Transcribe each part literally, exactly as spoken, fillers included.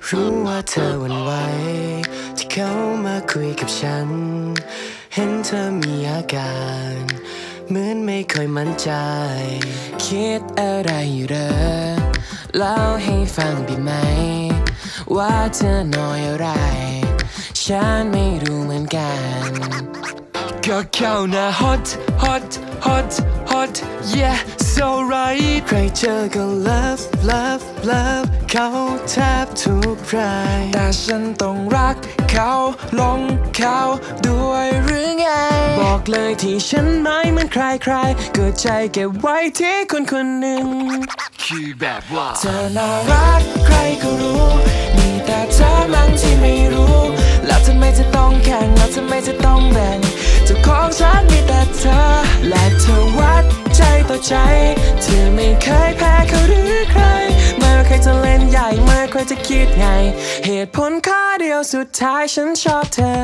รู้ว่าเธอหวั่นไหวที่เขามาคุยกับฉันเห็นเธอมีอาการเหมือนไม่ค่อยมั่นใจคิดอะไรอยู่เหรอเล่าให้ฟังได้ไหมว่าเธอน้อยอะไรฉันไม่รู้เหมือนกันก็เข้าหน้า hot hot hot hot yeah so right ใครเจอก็ love love love เขาแทบทุกรายแต่ฉันต้องรักเขาหลงเขาด้วยหรือไงบอกเลยที่ฉันไม่เหมือนใครใครเกิดใจเก็บไว้ที่คนคนหนึ่งคือแบบว่าเธอน่ารักใครก็รู้มีแต่เธอมันที่ไม่รู้แล้วทำไมจะต้องแข่งแล้วทำไมจะต้องแบ่งเจ้าของฉันมีแต่เธอและเธอวัดใจต่อใจเธอไม่เคยแพ้เขาหรือใครไม่ว่าใครจะเล่นใหญ่ไม่ว่าใครจะคิดไงเหตุผลข้อเดียวสุดท้ายฉันชอบเธอ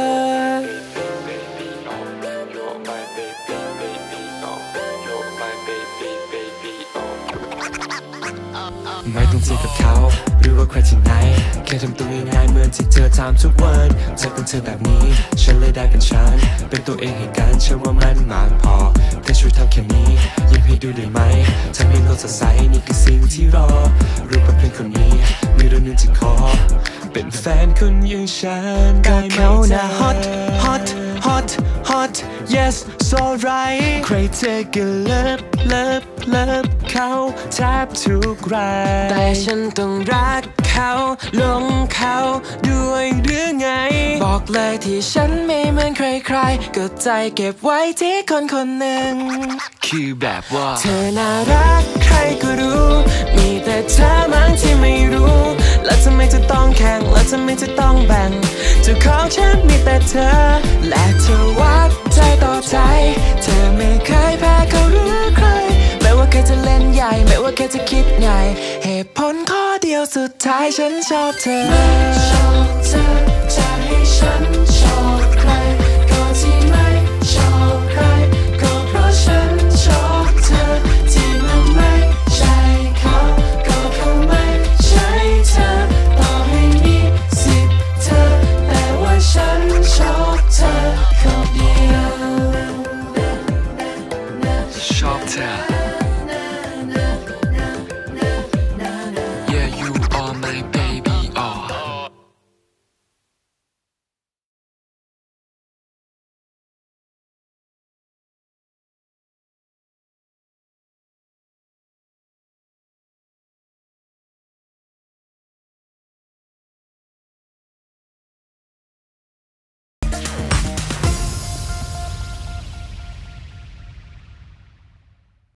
ไม่ต้องเจอกับเขาหรือว่าใครที่ไหนแค่ทำตัวง่ายๆเหมือนที่เธอทำทุกวันเธอเป็นเธอแบบนี้ฉันเลยได้เป็นฉันเป็นตัวเองให้กันเชื่อว่ามันมากพอแค่ช่วยทำแค่นี้ยิ้มให้ดูได้ไหมทำให้โลกสดใสนี่คือสิ่งที่รอรู้ว่าเพื่อนคนนี้มีเรื่องนึงที่ขอเป็นแฟนคนอย่างฉันได้ไหมเธอ hot hot hot hot yes so right ใครเธอก็เลิฟเลิฟเลิฟเขาแทบทุกรายแต่ฉันต้องรักเขาหลงเขาด้วยหรือไงบอกเลยที่ฉันไม่เหมือนใครๆก็ใจเก็บไว้ที่คนคนหนึ่งคือแบบว่าเธอน่ารักใครก็รู้มีแต่เธอมั้งที่ไม่รู้แล้วทำไมจะต้องแข่งแล้วทำไมจะต้องแบ่งเจ้าของฉันมีแต่เธอและเธอวัดใจต่อใจเธอไม่เคยแพ้เขาหรือใครไม่ว่าใครจะเล่นใหญ่ไม่ว่าใครจะคิดไงเหตุผลข้อเดียวสุดท้ายฉันชอบเธอไม่ชอบเธอจะให้ฉันชอบใครก็ที่ไม่ชอบใครก็เพราะฉันชอบเธอที่มันไม่ใช่เขาก็เขาไม่ใช่เธอต่อให้มีสิบเธอแต่ว่าฉันชอบเธอคนเดียวชอบเธอ